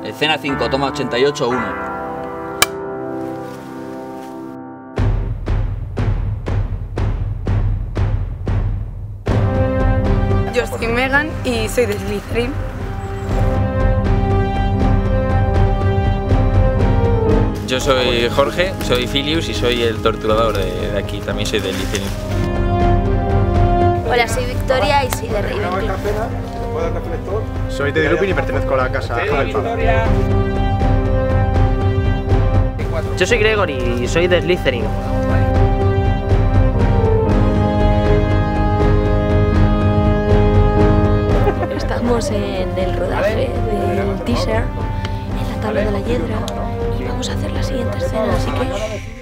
Escena 5, toma 88, 1. Yo soy Megan y soy de Slytherin. Yo soy Jorge, soy Filius y soy el torturador de aquí, también soy de Slytherin. Hola, soy Victoria y soy de Ravenclaw. Soy de Lupin y pertenezco a la casa Hufflepuff. Yo soy Gregory y soy de Slytherin. Estamos en el rodaje del teaser, en la tabla de la hiedra, y vamos a hacer la siguiente escena, así que